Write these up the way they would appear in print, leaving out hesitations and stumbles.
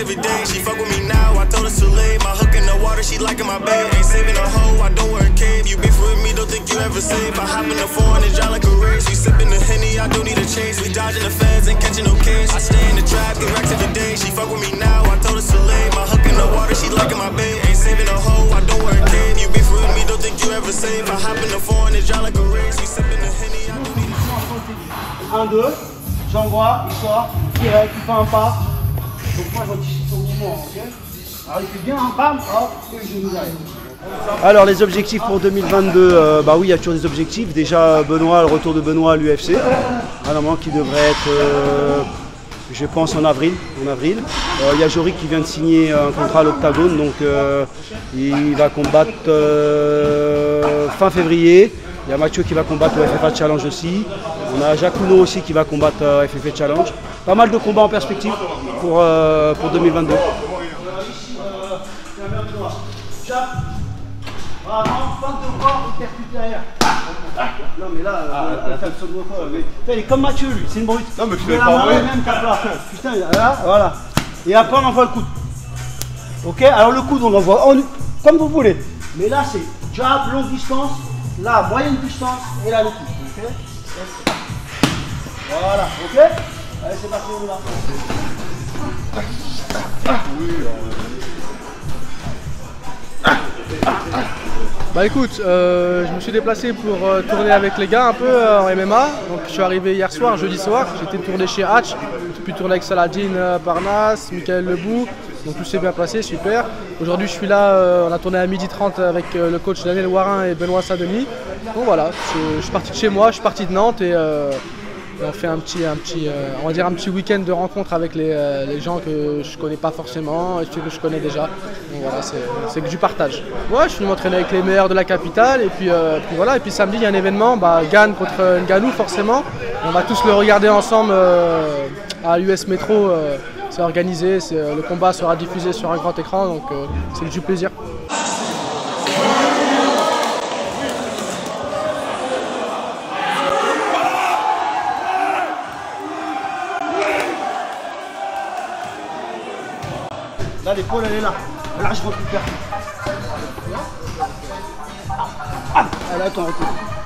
racks every day. She fuck with me now, I told her to lay. My hook in the water, she liking my bait. Ain't saving a hoe, I don't wear a cave. You beef with me, don't think you ever save. I hop in the foreign and drive like a race. We sipping the Henny, I don't need a chase. We dodging the feds and catching no case. I stay in the trap, get racks every day. She fuck with me now, I told her to lay. My hook in the water, she liking my bait. Ain't saving a hoe, I don't wear a cave. You beef with me, don't think you ever save. I hop in the foreign and drive like a race. We sipping the Henny, I don't need a chase. 1, 2, j'envoie, il sort, il fait un pas. Donc moi j'anticipe son mouvement, ok. Alors il fait bien un bam, hop, et je nous arrive. Alors les objectifs pour 2022, bah oui, il y a toujours des objectifs. Déjà Benoît, le retour de Benoît à l'UFC, un moment qui devrait être, je pense, en avril. Il y a Jorik qui vient de signer un contrat à l'Octagone, donc il va combattre fin février. Il y a Mathieu qui va combattre au FFA Challenge aussi. On a Jacouno aussi qui va combattre au FFA Challenge. Pas mal de combats en perspective pour 2022. Non mais là, il est comme Mathieu lui, c'est une brute. Non mais tu l'as pas envoyé. Putain, là, voilà. Et après on envoie le coude. Ok, alors le coude on l'envoie comme vous voulez. Mais là c'est jab, longue distance, là moyenne distance et là le coude. Okay, voilà, ok. Allez c'est parti, on là. Bah écoute, je me suis déplacé pour tourner avec les gars un peu en MMA. Donc je suis arrivé hier soir, jeudi soir. J'étais tourné chez Hatch, j'ai pu tourner avec Saladin Parnasse, Michael Lebou. Donc tout s'est bien passé, super. Aujourd'hui je suis là, on a tourné à 12h30 avec le coach Daniel Warin et Benoît Saint-Denis. Donc voilà, je suis parti de chez moi, je suis parti de Nantes et on fait un petit week-end de rencontre avec les gens que je connais pas forcément et ceux que je connais déjà. Donc voilà, c'est que du partage. Ouais, je suis venu m'entraîner avec les meilleurs de la capitale et puis voilà. Et puis samedi il y a un événement, Gann contre Ngannou forcément. On va tous le regarder ensemble à l'US Métro. C'est organisé, le combat sera diffusé sur un grand écran, donc c'est du plaisir. Là l'épaule elle est là. Là je récupère. Allez attends, recule.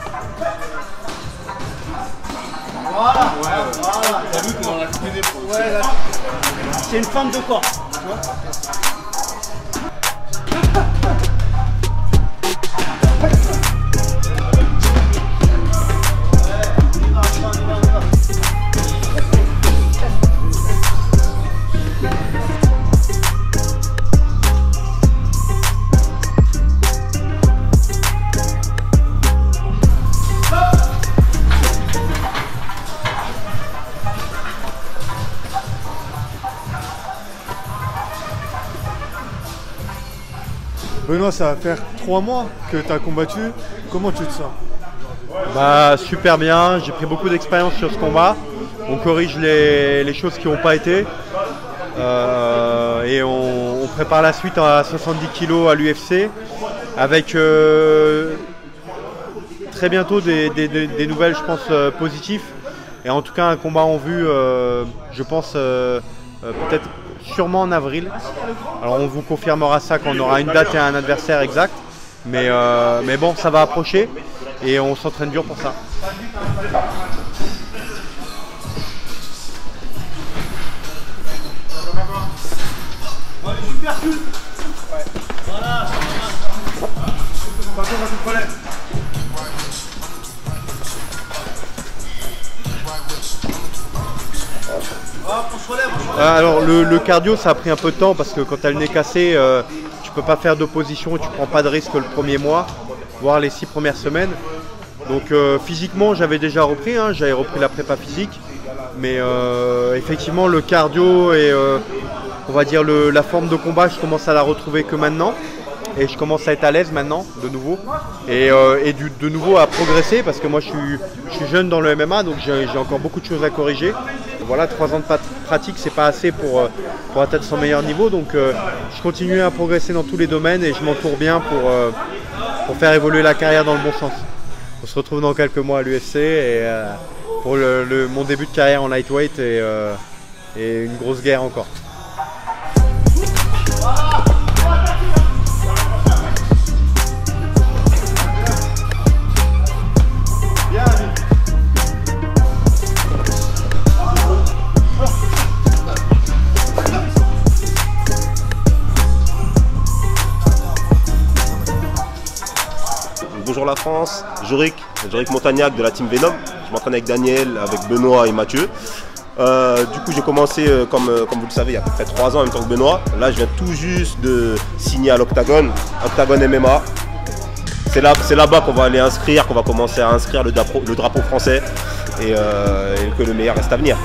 Voilà, voilà. T'as vu comment on a coupé l'épaule? Ouais, là. C'est une fente de corps. Tu vois. Benoît, ça va faire 3 mois que tu as combattu. Comment tu te sens? Bah, super bien, j'ai pris beaucoup d'expérience sur ce combat. On corrige les choses qui n'ont pas été. Et on prépare la suite à 70 kg à l'UFC avec très bientôt des nouvelles, je pense, positives. Et en tout cas un combat en vue, je pense, peut-être sûrement en avril. Alors on vous confirmera ça quand on aura une date et un adversaire exact. Mais bon, ça va approcher et on s'entraîne dur pour ça. Voilà. Alors le cardio ça a pris un peu de temps parce que quand tu as le nez cassé, tu peux pas faire d'opposition, tu prends pas de risque le premier mois, voire les 6 premières semaines. Donc physiquement j'avais déjà repris, hein, j'avais repris la prépa physique, mais effectivement le cardio et on va dire la forme de combat je commence à la retrouver que maintenant. Et je commence à être à l'aise maintenant, de nouveau, et de nouveau à progresser parce que moi je suis jeune dans le MMA, donc j'ai encore beaucoup de choses à corriger. Voilà, 3 ans de pratique, c'est pas assez pour atteindre son meilleur niveau, donc je continue à progresser dans tous les domaines et je m'entoure bien pour faire évoluer la carrière dans le bon sens. On se retrouve dans quelques mois à l'UFC et pour mon début de carrière en lightweight et une grosse guerre encore. bonjour la France, Jorik Montagnac de la team Venom. Je m'entraîne avec Daniel, avec Benoît et Mathieu. Du coup j'ai commencé comme vous le savez il y a à peu près 3 ans en même temps que Benoît. Là je viens tout juste de signer à l'Octagon MMA. C'est là-bas qu'on va aller inscrire, qu'on va commencer à inscrire le drapeau français et que le meilleur reste à venir.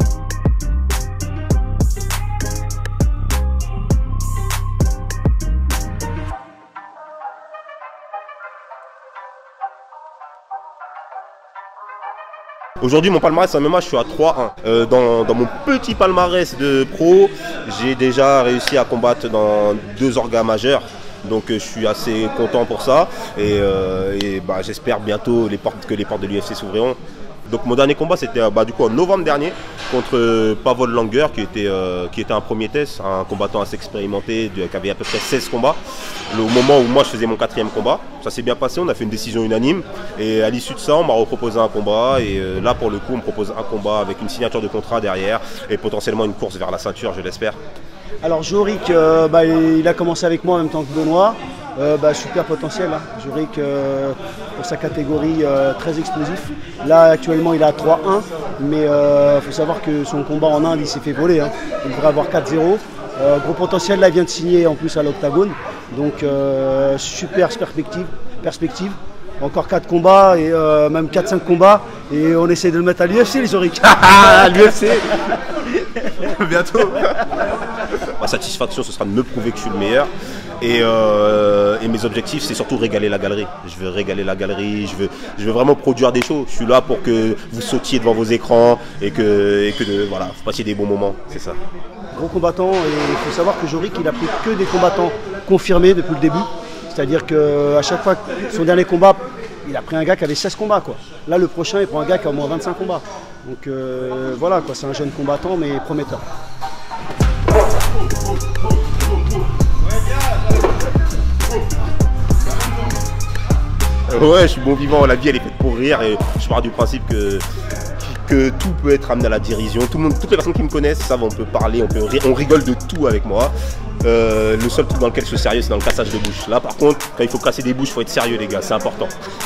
Aujourd'hui, mon palmarès en MMA, je suis à 3-1. Dans mon petit palmarès de pro, j'ai déjà réussi à combattre dans 2 orgas majeurs. Donc je suis assez content pour ça. Et j'espère bientôt que les portes de l'UFC s'ouvriront. Donc mon dernier combat, c'était du coup en novembre dernier contre Pavol Langer, qui était un premier test, un combattant assez expérimenté, qui avait à peu près 16 combats. Au moment où moi je faisais mon 4e combat, ça s'est bien passé, on a fait une décision unanime. Et à l'issue de ça, on m'a reproposé un combat. Et là pour le coup, on me propose un combat avec une signature de contrat derrière et potentiellement une course vers la ceinture, je l'espère. Alors Jorik, il a commencé avec moi en même temps que Benoît. Super potentiel, hein. Jorik pour sa catégorie très explosif. Là actuellement il est à 3-1, mais il faut savoir que son combat en Inde il s'est fait voler, hein. Il devrait avoir 4-0. Gros potentiel, là il vient de signer en plus à l'Octagon. Donc super perspective. Encore 4 combats et même 4-5 combats et on essaie de le mettre à l'UFC les Jorik. À l'UFC bientôt. Ma satisfaction ce sera de me prouver que je suis le meilleur. Et mes objectifs c'est surtout régaler la galerie. Je veux régaler la galerie, je veux vraiment produire des shows. Je suis là pour que vous sautiez devant vos écrans et que vous passiez des bons moments, c'est ça. Gros combattant, et il faut savoir que Jorik il a pris que des combattants confirmés depuis le début. C'est-à-dire qu'à chaque fois, son dernier combat, il a pris un gars qui avait 16 combats, quoi. Là, le prochain, il prend un gars qui a au moins 25 combats. Donc voilà, quoi, c'est un jeune combattant, mais prometteur. Ouais, je suis bon vivant, la vie elle est faite pour rire et je pars du principe que tout peut être amené à la dérision. Toutes les personnes qui me connaissent savent, on peut parler, on rigole de tout avec moi. Le seul truc dans lequel je suis sérieux, c'est dans le cassage de bouche. Là, par contre, quand il faut casser des bouches, il faut être sérieux, les gars, c'est important.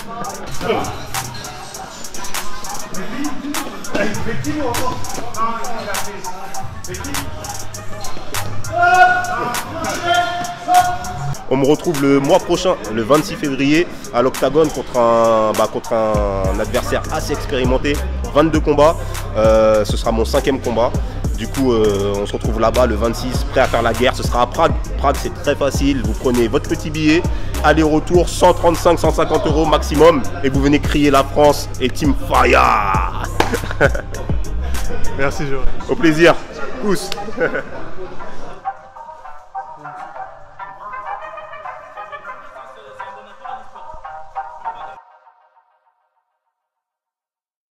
On me retrouve le mois prochain, le 26 février, à l'Octagon contre un adversaire assez expérimenté. 22 combats, ce sera mon 5e combat. Du coup, on se retrouve là-bas le 26, prêt à faire la guerre. Ce sera à Prague. Prague, c'est très facile. Vous prenez votre petit billet, aller-retour, 135-150 € maximum. Et vous venez crier la France et Team Fire. Merci, Jorik. Au plaisir. Pousse.